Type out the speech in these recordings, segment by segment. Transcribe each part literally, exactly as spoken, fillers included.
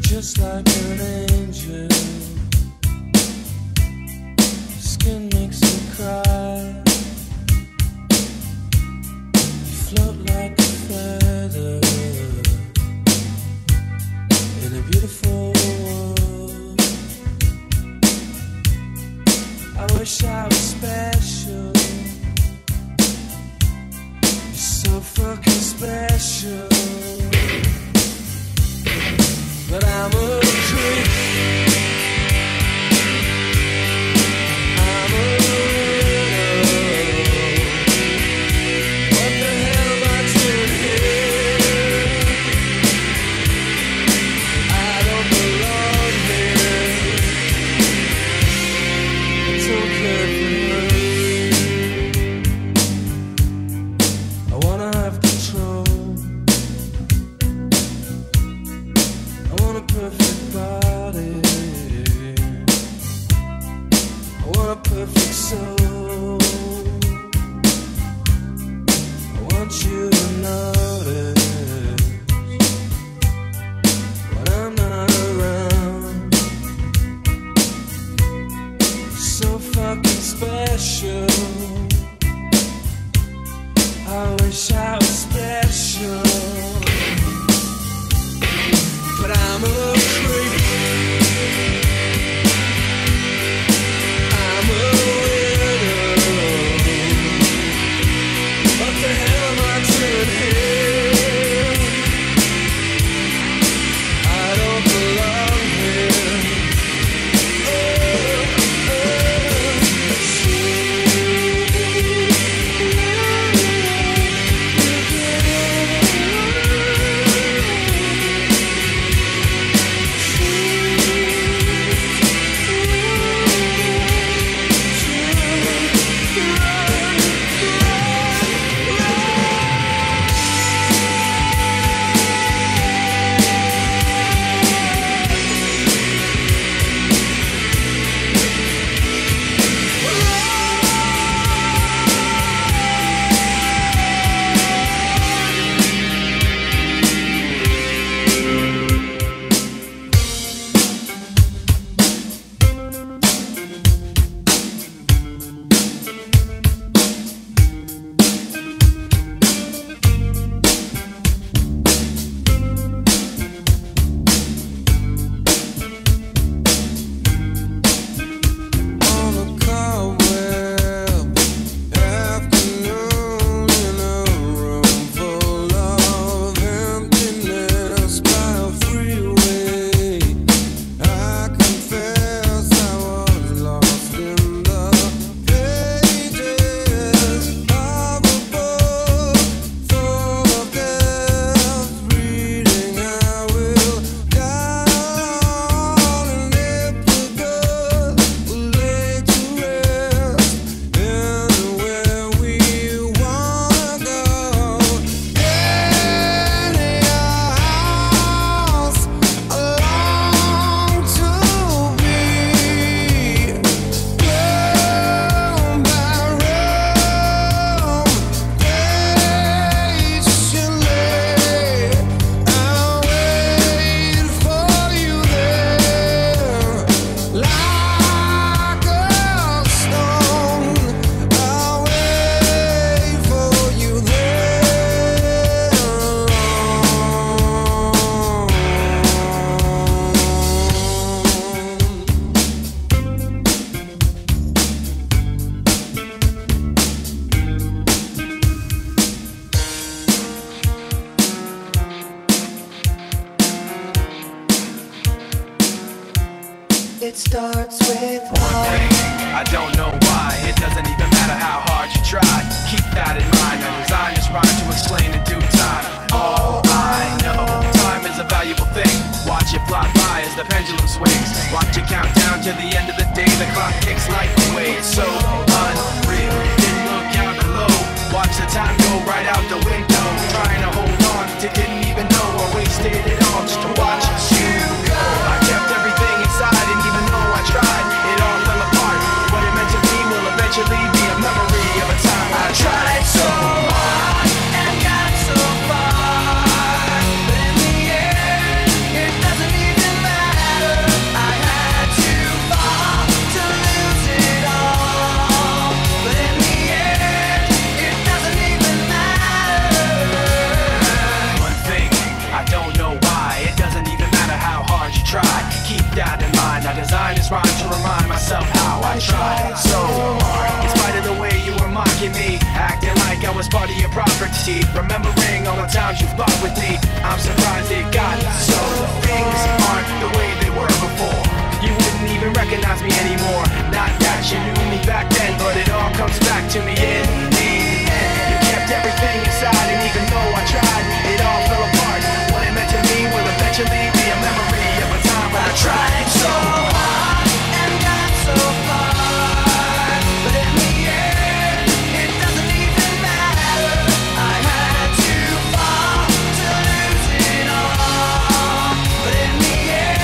just like an angel. Skin makes me cry. You float like a feather in a beautiful world. I wish I was special. You're so fucking special. But I'm a creep. I'm a widow. What the hell am I doing here? I don't belong here. It's okay for me. I wanna have control. I want a perfect body. I want a perfect soul. I want you to notice when I'm not around. So fucking special. I wish I was special. But I'm a creep. I'm a widow. What the hell am I doing here? I don't belong here. Oh, it starts with one thing, I don't know why. It doesn't even matter how hard you try. Keep that in mind. I designed this rhyme to explain in due time. All I know, time is a valuable thing. Watch it fly by as the pendulum swings. Watch it count down to the end of the day. The clock kicks life away. It's so unreal. Didn't look out below. Watch the time go right out the window. Trying to hold on to didn't even know I wasted it all just to watch you go. I kept everything inside and even though I tried, it all fell apart. What it meant to be will eventually be a memory of a time I tried so hard and got so far. But in the end, it doesn't even matter. that in mind. I designed this rhyme to remind myself how I tried so hard. In spite of the way you were mocking me, acting like I was part of your property, remembering all the times you fought with me, I'm surprised it got so. Things aren't the way they were before. You wouldn't even recognize me anymore. Not that you knew me back then, but it all comes back to me in the end. You kept everything inside, and even though I tried, it all fell apart. What it meant to me will eventually be a memory of a time when I tried so hard and got so far, but in the end, it doesn't even matter. I had to fall to lose it all, but in the end,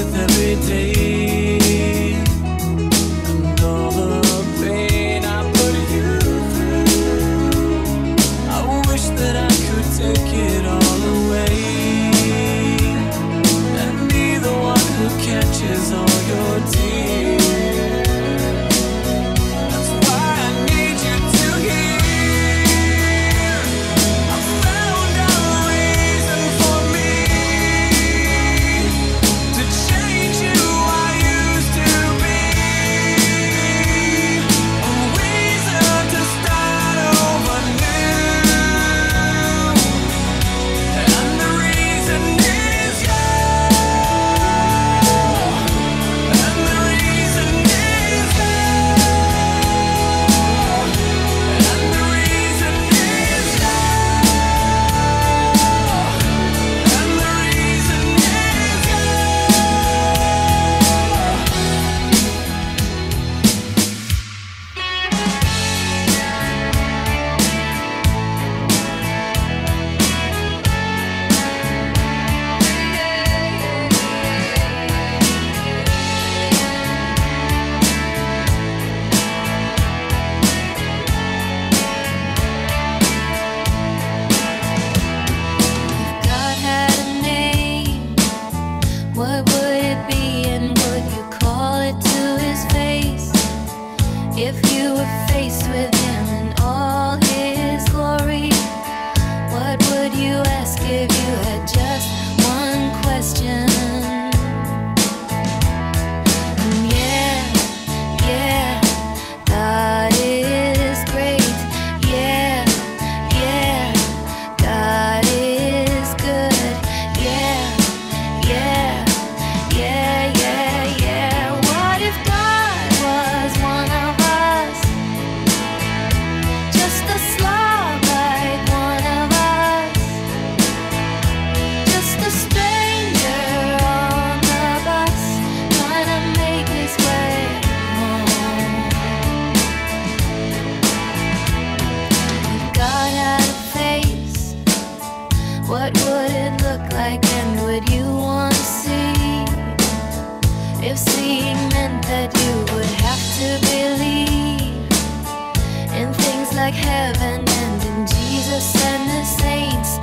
with every day, and all the pain I put you through. I wish that I could take it all away and be the one who catches all your tears. That's why I need you to hear. I found a reason for me to change who I used to be, a reason to start over new, and the reason is you, and the reason is you, and the reason is you, and the reason is you. God had a name, what would it be, and would you call it to his face? If you were faced with him in all his glory, what would you ask if you had just one question? And yeah, yeah, God is great. Yeah, yeah, God is good. Yeah, yeah, yeah, yeah, yeah. What if God was one of us? Just a slob like one of us. Just a stranger on the bus, trying to make his way home. If God had a face, what would it look like, and would you want to see? If seeing meant that you would have to believe in things like heaven and in Jesus and the saints